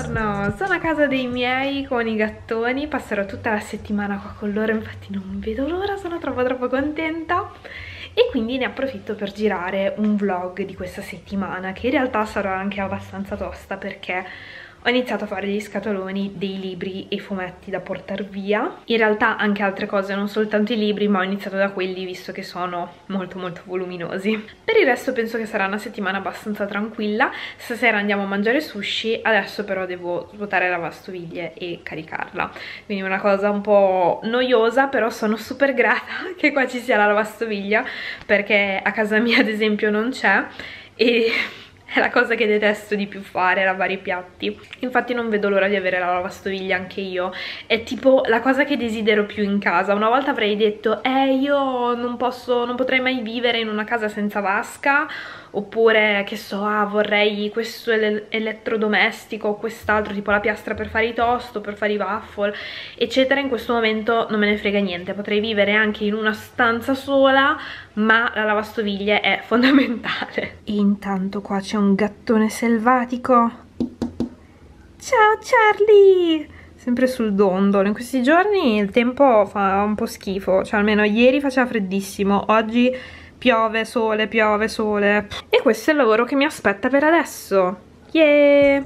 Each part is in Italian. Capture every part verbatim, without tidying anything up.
Buongiorno, sono a casa dei miei con i gattoni, passerò tutta la settimana qua con loro, infatti non vedo l'ora, sono troppo troppo contenta e quindi ne approfitto per girare un vlog di questa settimana che in realtà sarà anche abbastanza tosta perché ho iniziato a fare gli scatoloni dei libri e fumetti da portare via. In realtà anche altre cose, non soltanto i libri, ma ho iniziato da quelli visto che sono molto molto voluminosi. Per il resto penso che sarà una settimana abbastanza tranquilla. Stasera andiamo a mangiare sushi, adesso però devo svuotare la lavastoviglie e caricarla. Quindi una cosa un po' noiosa, però sono super grata che qua ci sia la lavastoviglie perché a casa mia ad esempio non c'è e... è la cosa che detesto di più fare, lavare i piatti. Infatti non vedo l'ora di avere la lavastoviglie anche io. È tipo la cosa che desidero più in casa. Una volta avrei detto, eh io non posso, non potrei mai vivere in una casa senza vasca. Oppure, che so, ah, vorrei questo ele elettrodomestico o quest'altro, tipo la piastra per fare i toast, per fare i waffle, eccetera. In questo momento non me ne frega niente. Potrei vivere anche in una stanza sola, ma la lavastoviglie è fondamentale. E intanto qua c'è un gattone selvatico. Ciao Charlie! Sempre sul dondolo. In questi giorni il tempo fa un po' schifo, cioè almeno ieri faceva freddissimo, oggi piove, sole, piove, sole. E questo è il lavoro che mi aspetta per adesso. Yeah!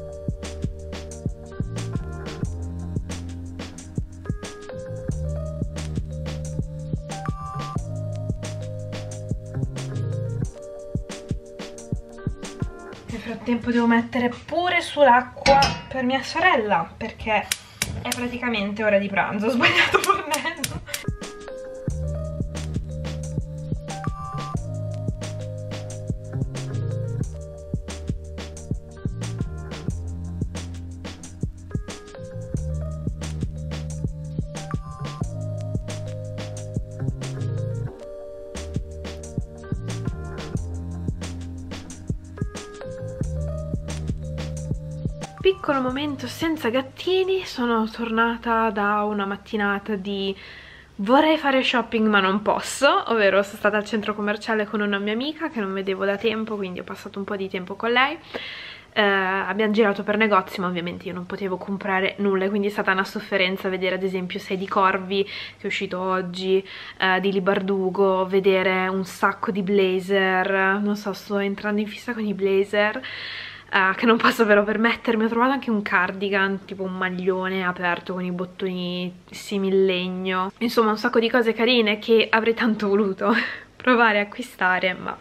Nel frattempo devo mettere pure sull'acqua per mia sorella perché è praticamente ora di pranzo. Ho sbagliato fornello. Piccolo momento senza gattini, sono tornata da una mattinata di vorrei fare shopping ma non posso, ovvero sono stata al centro commerciale con una mia amica che non vedevo da tempo, quindi ho passato un po' di tempo con lei. Eh, abbiamo girato per negozi ma ovviamente io non potevo comprare nulla, quindi è stata una sofferenza vedere ad esempio Sei di Corvi che è uscito oggi, eh, di Libardugo, vedere un sacco di blazer, non so, sto entrando in fissa con i blazer. Uh, che non posso però permettermi. Ho trovato anche un cardigan, tipo un maglione aperto con i bottoni simil legno, insomma un sacco di cose carine che avrei tanto voluto provare a acquistare, ma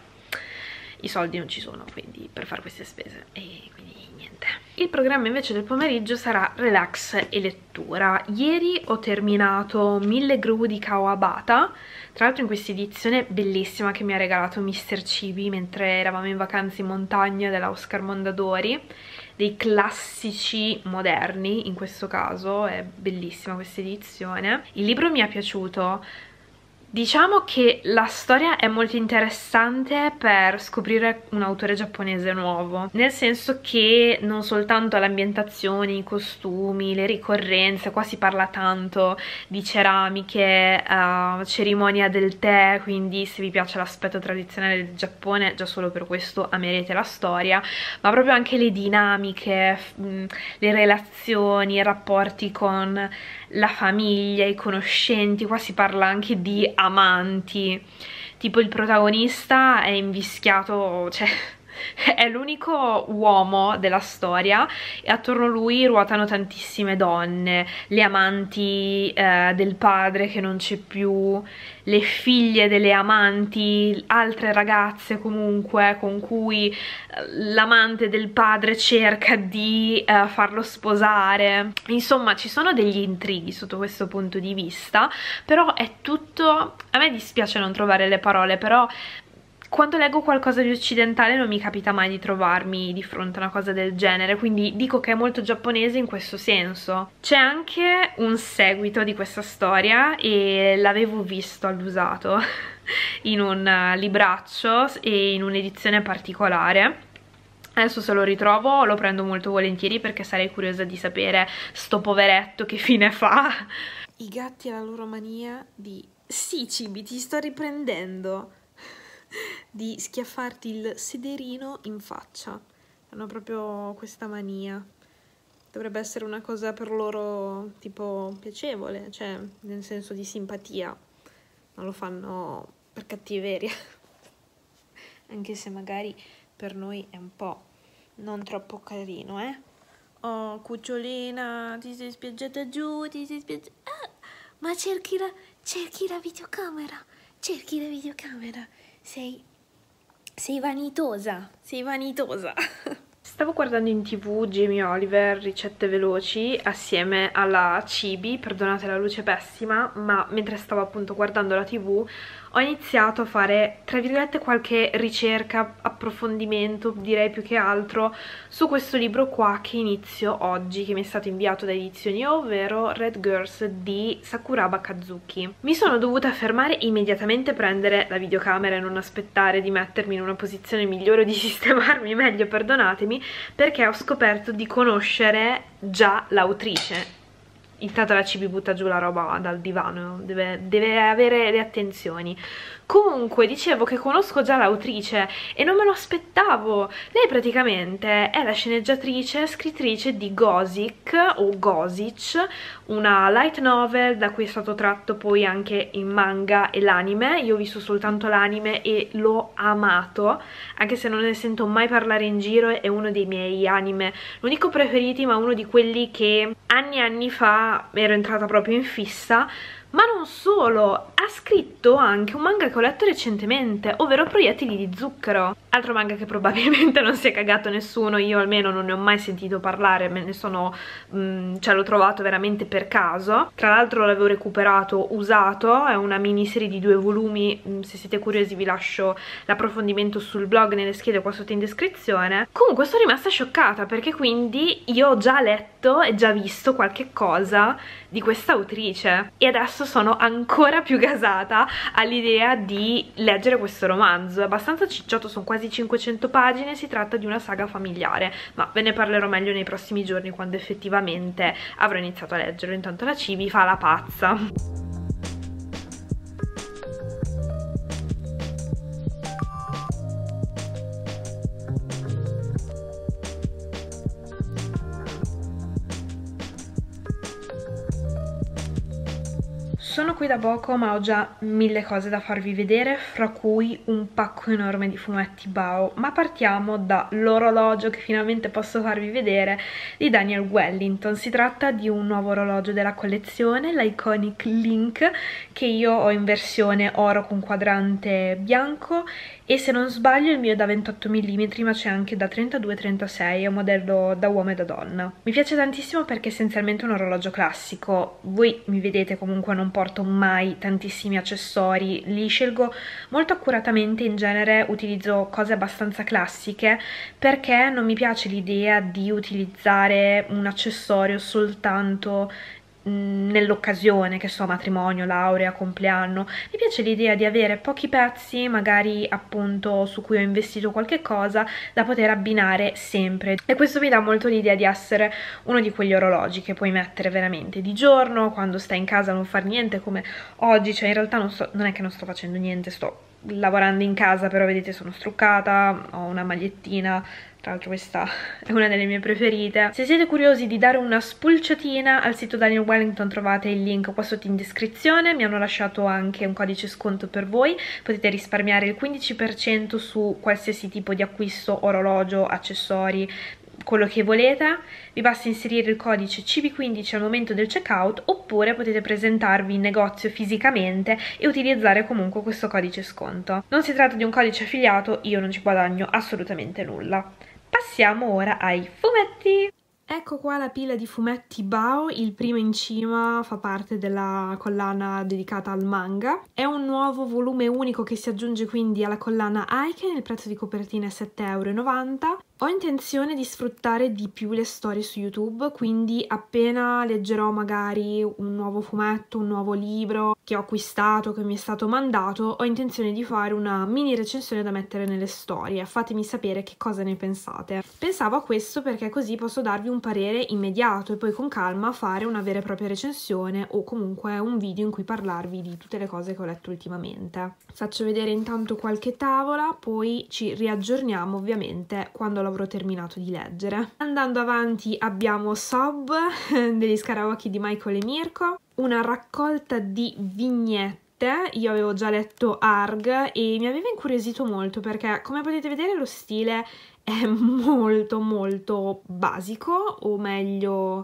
i soldi non ci sono quindi per fare queste spese e quindi niente. Il programma invece del pomeriggio sarà relax e lettura. Ieri ho terminato Mille gru di Kawabata, tra l'altro in questa edizione bellissima che mi ha regalato mister Cibi mentre eravamo in vacanza in montagna, della Oscar Mondadori, dei classici moderni in questo caso, è bellissima questa edizione. Il libro mi è piaciuto. Diciamo che la storia è molto interessante per scoprire un autore giapponese nuovo, nel senso che non soltanto l'ambientazione, i costumi, le ricorrenze, qua si parla tanto di ceramiche, uh, cerimonia del tè, quindi se vi piace l'aspetto tradizionale del Giappone, già solo per questo amerete la storia, ma proprio anche le dinamiche, mh, le relazioni, i rapporti con la famiglia, i conoscenti. Qua si parla anche di amanti, tipo il protagonista è invischiato, cioè è l'unico uomo della storia e attorno a lui ruotano tantissime donne, le amanti eh, del padre che non c'è più, le figlie delle amanti, altre ragazze comunque con cui l'amante del padre cerca di eh, farlo sposare. Insomma ci sono degli intrighi sotto questo punto di vista, però è tutto, a me dispiace non trovare le parole, però quando leggo qualcosa di occidentale non mi capita mai di trovarmi di fronte a una cosa del genere, quindi dico che è molto giapponese in questo senso. C'è anche un seguito di questa storia e l'avevo visto all'usato in un libraccio e in un'edizione particolare. Adesso se lo ritrovo lo prendo molto volentieri perché sarei curiosa di sapere sto poveretto che fine fa. I gatti e la loro mania di sì Cibi, ti sto riprendendo, di schiaffarti il sederino in faccia. Hanno proprio questa mania. dovrebbe essere una cosa per loro tipo piacevole, cioè nel senso di simpatia, non lo fanno per cattiveria, anche se magari per noi è un po' non troppo carino, eh? Oh, cucciolina, ti sei spiaggiata giù, ti sei spiaggiata... Ah, ma cerchi la, cerchi la videocamera, cerchi la videocamera, sei, sei vanitosa, sei vanitosa. Stavo guardando in tv Jamie Oliver, ricette veloci, assieme alla Cibi, perdonate la luce pessima, ma mentre stavo appunto guardando la tv ho iniziato a fare, tra virgolette, qualche ricerca, approfondimento, direi più che altro, su questo libro qua che inizio oggi, che mi è stato inviato da Edizioni, ovvero Red Girls di Sakuraba Kazuki. Mi sono dovuta fermare immediatamente, prendere la videocamera e non aspettare di mettermi in una posizione migliore o di sistemarmi meglio, perdonatemi, perché ho scoperto di conoscere già l'autrice. Intanto la Cibi butta giù la roba dal divano, deve, deve avere le attenzioni. Comunque, dicevo che conosco già l'autrice e non me lo aspettavo. Lei praticamente è la sceneggiatrice, scrittrice di Gothic o Gothic, una light novel da cui è stato tratto poi anche il manga e l'anime. Io ho visto soltanto l'anime e l'ho amato, anche se non ne sento mai parlare in giro. È uno dei miei anime, l'unico preferiti, ma uno di quelli che anni e anni fa ero entrata proprio in fissa. Ma non solo, ha scritto anche un manga che ho letto recentemente, ovvero Proiettili di zucchero. Altro manga che probabilmente non si è cagato nessuno, io almeno non ne ho mai sentito parlare, me ne sono, mh, cioè l'ho trovato veramente per caso. Tra l'altro l'avevo recuperato usato, è una miniserie di due volumi, mh, se siete curiosi vi lascio l'approfondimento sul blog nelle schede qua sotto in descrizione. Comunque sono rimasta scioccata perché quindi io ho già letto e già visto qualche cosa di questa autrice e adesso sono ancora più gasata all'idea di leggere questo romanzo. È abbastanza cicciotto, sono quasi cinquecento pagine, si tratta di una saga familiare, ma ve ne parlerò meglio nei prossimi giorni quando effettivamente avrò iniziato a leggerlo. Intanto la Cibi fa la pazza. Sono qui da poco ma ho già mille cose da farvi vedere, fra cui un pacco enorme di fumetti Bao, ma partiamo dall'orologio che finalmente posso farvi vedere di Daniel Wellington. Si tratta di un nuovo orologio della collezione, l'Iconic Link, che io ho in versione oro con quadrante bianco e se non sbaglio il mio è da ventotto millimetri, ma c'è anche da trentadue trentasei, è un modello da uomo e da donna. Mi piace tantissimo perché è essenzialmente un orologio classico. Voi mi vedete, comunque non porto mai tantissimi accessori, li scelgo molto accuratamente, in genere utilizzo cose abbastanza classiche perché non mi piace l'idea di utilizzare un accessorio soltanto nell'occasione, che so, matrimonio, laurea, compleanno. Mi piace l'idea di avere pochi pezzi, magari appunto su cui ho investito qualche cosa, da poter abbinare sempre, e questo mi dà molto l'idea di essere uno di quegli orologi che puoi mettere veramente di giorno, quando stai in casa a non far niente come oggi. Cioè in realtà non, sto, non è che non sto facendo niente, sto lavorando in casa, però vedete sono struccata, ho una magliettina, tra l'altro questa è una delle mie preferite. Se siete curiosi di dare una spulciatina al sito Daniel Wellington trovate il link qua sotto in descrizione, mi hanno lasciato anche un codice sconto per voi, potete risparmiare il quindici per cento su qualsiasi tipo di acquisto, orologio, accessori, quello che volete. Vi basta inserire il codice C B quindici al momento del checkout, oppure potete presentarvi in negozio fisicamente e utilizzare comunque questo codice sconto. Non si tratta di un codice affiliato, io non ci guadagno assolutamente nulla. Passiamo ora ai fumetti! Ecco qua la pila di fumetti Bao, il primo in cima fa parte della collana dedicata al manga. È un nuovo volume unico che si aggiunge quindi alla collana Aiken, il prezzo di copertina è sette e novanta euro. Ho intenzione di sfruttare di più le storie su YouTube, quindi appena leggerò magari un nuovo fumetto, un nuovo libro che ho acquistato, che mi è stato mandato, ho intenzione di fare una mini recensione da mettere nelle storie. Fatemi sapere che cosa ne pensate. Pensavo a questo perché così posso darvi un parere immediato e poi con calma fare una vera e propria recensione o comunque un video in cui parlarvi di tutte le cose che ho letto ultimamente. Faccio vedere intanto qualche tavola, poi ci riaggiorniamo ovviamente quando la l'avrò terminato di leggere. Andando avanti abbiamo Sob degli Scarabocchi di Michael e Mirko, una raccolta di vignette. Io avevo già letto Arg e mi aveva incuriosito molto perché, come potete vedere, lo stile è molto molto basico, o meglio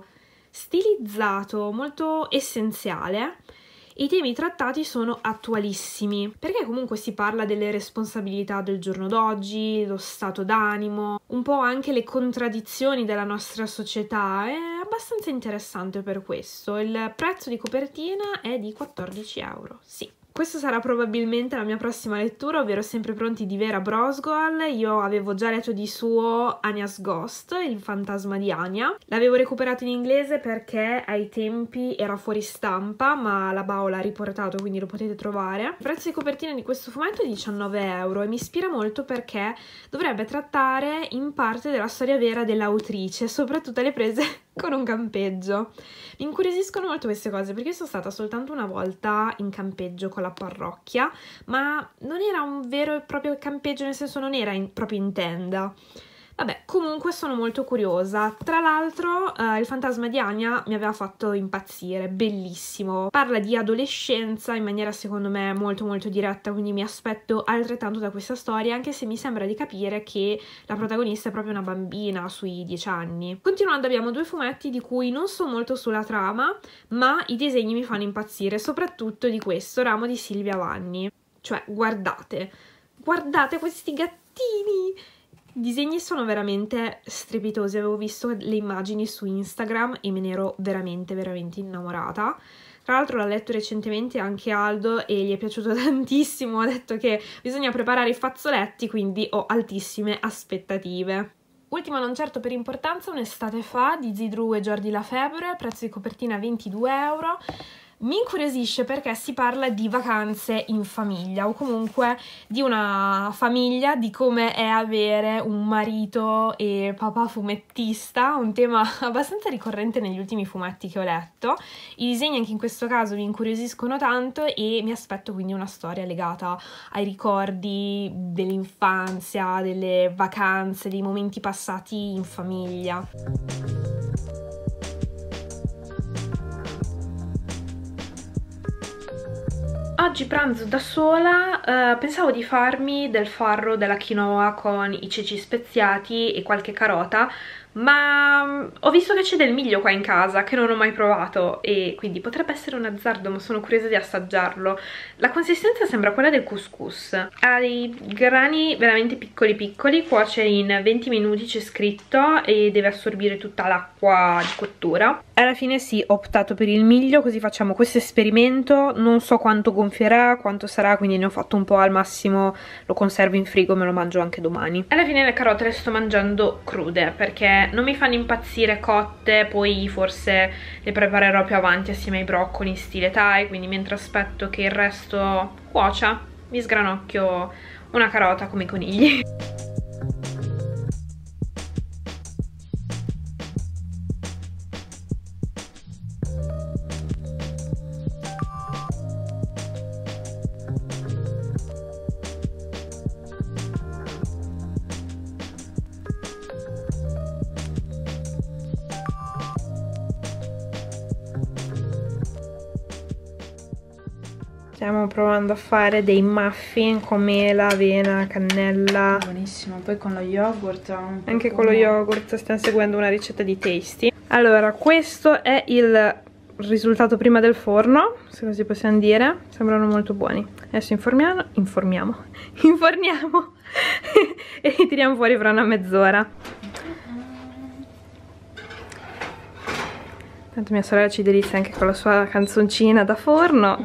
stilizzato, molto essenziale. I temi trattati sono attualissimi, perché comunque si parla delle responsabilità del giorno d'oggi, lo stato d'animo, un po' anche le contraddizioni della nostra società. È abbastanza interessante per questo. Il prezzo di copertina è di quattordici euro, sì. Questo sarà probabilmente la mia prossima lettura, ovvero Sempre pronti di Vera Brosgol. Io avevo già letto di suo Anya's Ghost, il fantasma di Anya. L'avevo recuperato in inglese perché ai tempi era fuori stampa, ma la Bao l'ha riportato, quindi lo potete trovare. Il prezzo di copertina di questo fumetto è diciannove euro e mi ispira molto perché dovrebbe trattare in parte della storia vera dell'autrice, soprattutto alle prese con un campeggio. Mi incuriosiscono molto queste cose perché sono stata soltanto una volta in campeggio con la parrocchia, ma non era un vero e proprio campeggio, nel senso non era in, proprio in tenda. Vabbè, comunque sono molto curiosa. Tra l'altro eh, il fantasma di Anya mi aveva fatto impazzire, bellissimo. Parla di adolescenza in maniera secondo me molto molto diretta, quindi mi aspetto altrettanto da questa storia, anche se mi sembra di capire che la protagonista è proprio una bambina sui dieci anni. Continuando abbiamo due fumetti di cui non so molto sulla trama, ma i disegni mi fanno impazzire, soprattutto di questo, Ramo di Silvia Vanni. Cioè, guardate, guardate questi gattini! I disegni sono veramente strepitosi, avevo visto le immagini su Instagram e me ne ero veramente veramente innamorata. Tra l'altro l'ha letto recentemente anche Aldo e gli è piaciuto tantissimo, ha detto che bisogna preparare i fazzoletti, quindi ho altissime aspettative. Ultimo non certo per importanza, Un'estate fa di Zidru e Jordi Lafebvre, prezzo di copertina ventidue euro. Mi incuriosisce perché si parla di vacanze in famiglia o comunque di una famiglia, di come è avere un marito e papà fumettista, un tema abbastanza ricorrente negli ultimi fumetti che ho letto. I disegni anche in questo caso mi incuriosiscono tanto e mi aspetto quindi una storia legata ai ricordi dell'infanzia, delle vacanze, dei momenti passati in famiglia. Oggi pranzo da sola, eh, pensavo di farmi del farro della quinoa con i ceci speziati e qualche carota, ma ho visto che c'è del miglio qua in casa che non ho mai provato e quindi potrebbe essere un azzardo, ma sono curiosa di assaggiarlo. La consistenza sembra quella del couscous, ha dei grani veramente piccoli piccoli, cuoce in venti minuti c'è scritto e deve assorbire tutta l'acqua di cottura. Alla fine sì, ho optato per il miglio, così facciamo questo esperimento, non so quanto gonfierà, quanto sarà, quindi ne ho fatto un po', al massimo lo conservo in frigo, me lo mangio anche domani. Alla fine le carote le sto mangiando crude perché non mi fanno impazzire cotte, poi forse le preparerò più avanti assieme ai broccoli in stile Thai, quindi mentre aspetto che il resto cuocia mi sgranocchio una carota come i conigli. Stiamo provando a fare dei muffin con mela, avena, cannella. Buonissimo, poi con lo yogurt. Anche con lo yogurt, stiamo seguendo una ricetta di Tasty. Allora, questo è il risultato prima del forno, se così possiamo dire. Sembrano molto buoni. Adesso informiamo, informiamo, inforniamo e li tiriamo fuori fra una mezz'ora. Tanto mia sorella ci delizia anche con la sua canzoncina da forno.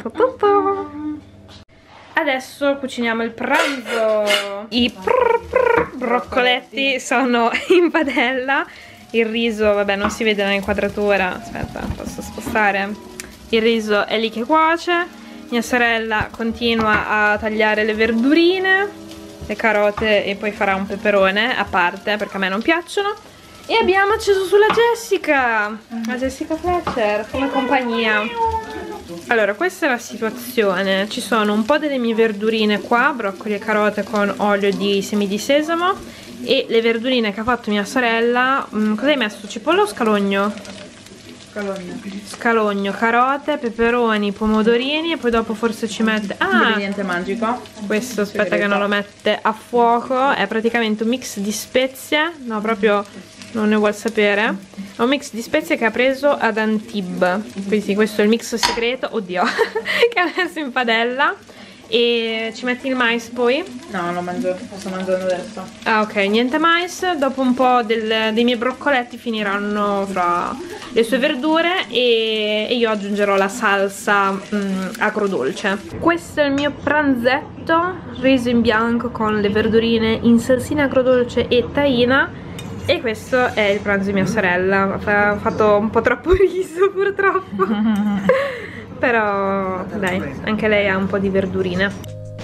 Adesso cuciniamo il pranzo. I prr prr broccoletti sono in padella. Il riso, vabbè, non si vede nell'inquadratura. Aspetta, posso spostare? Il riso è lì che cuoce. Mia sorella continua a tagliare le verdurine, le carote e poi farà un peperone a parte perché a me non piacciono. E abbiamo acceso sulla Jessica, la Jessica Fletcher, come compagnia. Allora, questa è la situazione. Ci sono un po' delle mie verdurine qua, broccoli e carote con olio di semi di sesamo e le verdurine che ha fatto mia sorella. mm, Cosa hai messo? Cipolla o scalogno? Scalogno. Scalogno, carote, peperoni, pomodorini e poi dopo forse ci mette... Ah! Ingrediente magico. Questo aspetta che non lo mette a fuoco. È praticamente un mix di spezie. No, proprio non ne vuol sapere. È un mix di spezie che ha preso ad Antibes. Quindi sì, questo è il mix segreto. Oddio, che ha messo in padella. E ci metti il mais poi? No, lo mangio, lo sto mangiando adesso. Ah, ok, niente mais. Dopo un po' del, dei miei broccoletti finiranno fra le sue verdure e, e io aggiungerò la salsa mm, agrodolce. Questo è il mio pranzetto: riso in bianco con le verdurine in salsina agrodolce e tahina. E questo è il pranzo di mia sorella. Ha fatto un po' troppo riso purtroppo. Però dai, anche lei ha un po' di verdurine.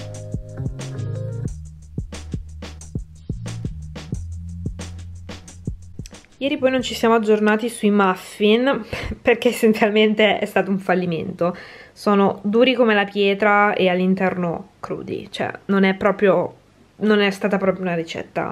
Ieri poi non ci siamo aggiornati sui muffin perché essenzialmente è stato un fallimento. Sono duri come la pietra e all'interno crudi, cioè non è proprio, non è stata proprio una ricetta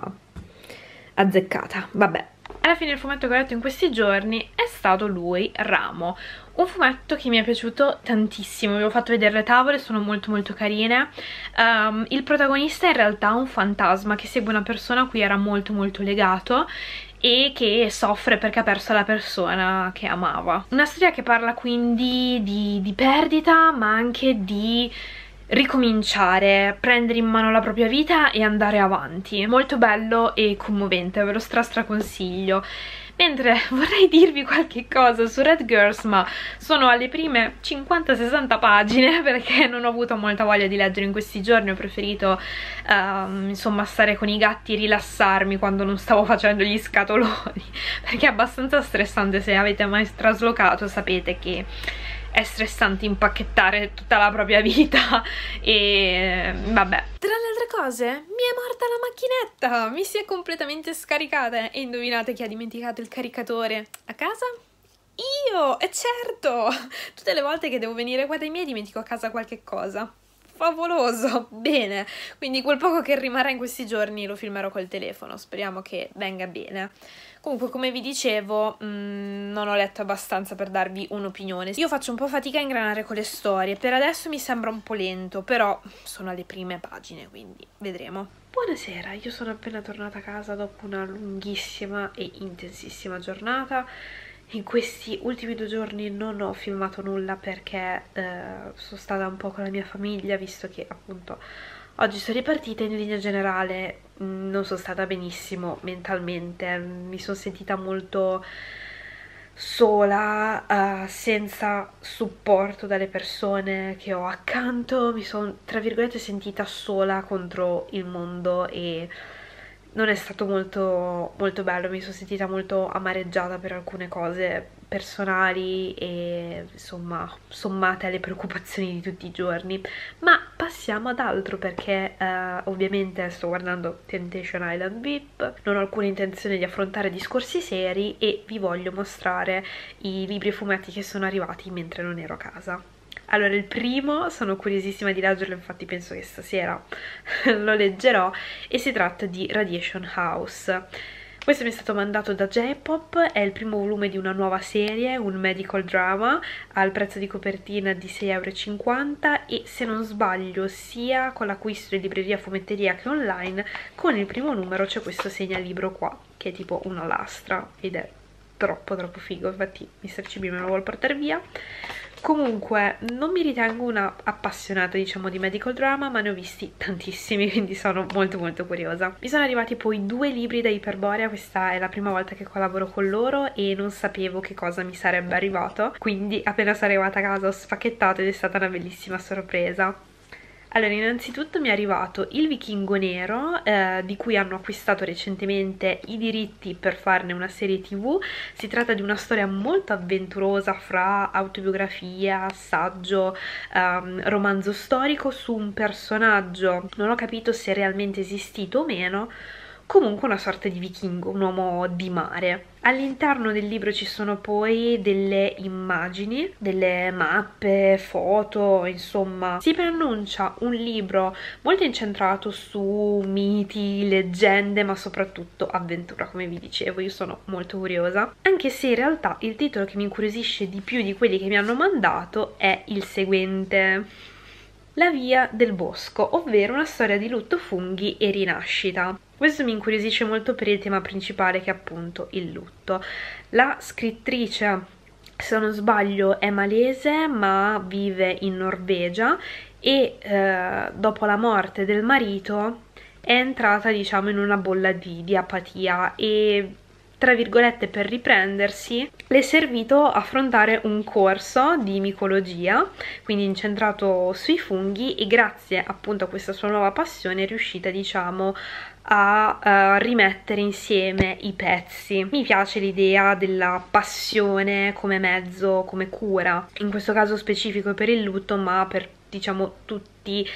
azzeccata. Vabbè. Alla fine il fumetto che ho letto in questi giorni è stato lui, Ramo. Un fumetto che mi è piaciuto tantissimo. Vi ho fatto vedere le tavole, sono molto molto carine. Um, il protagonista è in realtà un fantasma che segue una persona a cui era molto molto legato e che soffre perché ha perso la persona che amava. Una storia che parla quindi di, di perdita, ma anche di ricominciare, prendere in mano la propria vita e andare avanti. Molto bello e commovente, ve lo stra stra consiglio. Mentre vorrei dirvi qualche cosa su Red Girls, ma sono alle prime cinquanta sessanta pagine perché non ho avuto molta voglia di leggere in questi giorni. Ho preferito um, insomma stare con i gatti e rilassarmi quando non stavo facendo gli scatoloni, perché è abbastanza stressante. Se avete mai traslocato sapete che è stressante impacchettare tutta la propria vita e vabbè. Tra le altre cose, mi è morta la macchinetta, mi si è completamente scaricata e indovinate chi ha dimenticato il caricatore a casa? Io, e certo! Tutte le volte che devo venire qua dai miei dimentico a casa qualche cosa. Favoloso, bene, quindi quel poco che rimarrà in questi giorni lo filmerò col telefono, speriamo che venga bene. Comunque, come vi dicevo, mh, non ho letto abbastanza per darvi un'opinione. Io faccio un po' fatica a ingranare con le storie, per adesso mi sembra un po' lento, però sono alle prime pagine, quindi vedremo. Buonasera, io sono appena tornata a casa dopo una lunghissima e intensissima giornata. In questi ultimi due giorni non ho filmato nulla perché eh, sono stata un po' con la mia famiglia, visto che appunto oggi sono ripartita. In linea generale mh, non sono stata benissimo mentalmente, mi sono sentita molto sola, uh, senza supporto dalle persone che ho accanto. Mi sono tra virgolette sentita sola contro il mondo e non è stato molto, molto bello. Mi sono sentita molto amareggiata per alcune cose personali e insomma sommate alle preoccupazioni di tutti i giorni. Ma passiamo ad altro perché eh, ovviamente sto guardando Temptation Island V I P, non ho alcuna intenzione di affrontare discorsi seri e vi voglio mostrare i libri e fumetti che sono arrivati mentre non ero a casa. Allora, il primo sono curiosissima di leggerlo, infatti penso che stasera lo leggerò, e si tratta di Radiation House. Questo mi è stato mandato da J-Pop, è il primo volume di una nuova serie, un medical drama, al prezzo di copertina di sei e cinquanta euro e, se non sbaglio, sia con l'acquisto in libreria, fumetteria che online, con il primo numero c'è questo segnalibro qua, che è tipo una lastra ed è troppo troppo figo, infatti mister C B me lo vuole portare via. Comunque non mi ritengo una appassionata, diciamo, di medical drama, ma ne ho visti tantissimi, quindi sono molto molto curiosa. Mi sono arrivati poi due libri da Iperborea, questa è la prima volta che collaboro con loro e non sapevo che cosa mi sarebbe arrivato, quindi appena sono arrivata a casa ho spacchettato ed è stata una bellissima sorpresa. Allora, innanzitutto mi è arrivato Il Vichingo Nero, eh, di cui hanno acquistato recentemente i diritti per farne una serie tv. Si tratta di una storia molto avventurosa fra autobiografia, assaggio, um, romanzo storico su un personaggio, non ho capito se è realmente esistito o meno, comunque una sorta di vichingo, un uomo di mare. All'interno del libro ci sono poi delle immagini, delle mappe, foto, insomma si preannuncia un libro molto incentrato su miti, leggende, ma soprattutto avventura, come vi dicevo. Io sono molto curiosa, anche se in realtà il titolo che mi incuriosisce di più di quelli che mi hanno mandato è il seguente: La via del bosco, ovvero una storia di lutto, funghi e rinascita. Questo mi incuriosisce molto per il tema principale, che è appunto il lutto. La scrittrice, se non sbaglio, è malese ma vive in Norvegia e eh, dopo la morte del marito è entrata, diciamo, in una bolla di, di apatia e, tra virgolette, per riprendersi le è servito affrontare un corso di micologia, quindi incentrato sui funghi, e grazie appunto a questa sua nuova passione è riuscita, diciamo, a uh, rimettere insieme i pezzi. Mi piace l'idea della passione come mezzo, come cura, in questo caso specifico per il lutto, ma per, diciamo, tutti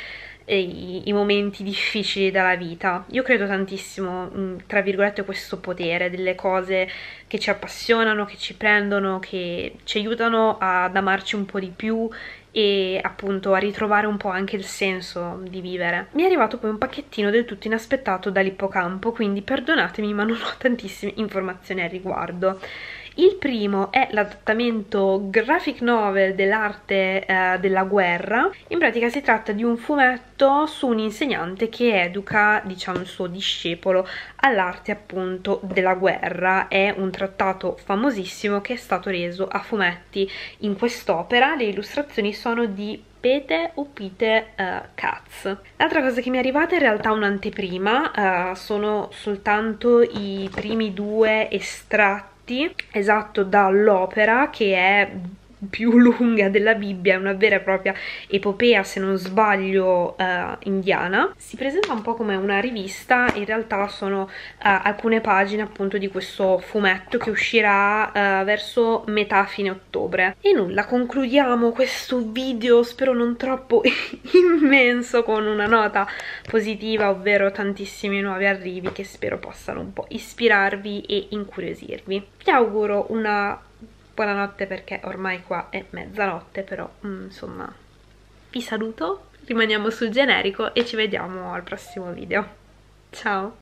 I, i momenti difficili della vita. Io credo tantissimo, tra virgolette, questo potere delle cose che ci appassionano, che ci prendono, che ci aiutano ad amarci un po' di più e appunto a ritrovare un po' anche il senso di vivere. Mi è arrivato poi un pacchettino del tutto inaspettato dall'Ippocampo, quindi perdonatemi ma non ho tantissime informazioni al riguardo. Il primo è l'adattamento graphic novel dell'arte eh, della guerra. In pratica si tratta di un fumetto su un insegnante che educa, diciamo, il suo discepolo all'arte appunto della guerra. È un trattato famosissimo che è stato reso a fumetti in quest'opera. Le illustrazioni sono di Pete o Pete uh, Katz. L'altra cosa che mi è arrivata è in realtà un'anteprima, uh, sono soltanto i primi due estratti, esatto, dall'opera, che è più lunga della Bibbia, è una vera e propria epopea, se non sbaglio, uh, indiana. Si presenta un po' come una rivista, in realtà sono uh, alcune pagine appunto di questo fumetto che uscirà uh, verso metà fine ottobre. E nulla, concludiamo questo video, spero non troppo immenso, con una nota positiva, ovvero tantissimi nuovi arrivi che spero possano un po' ispirarvi e incuriosirvi. Vi auguro una buonanotte, perché ormai qua è mezzanotte, però mm, insomma vi saluto, rimaniamo sul generico e ci vediamo al prossimo video. Ciao!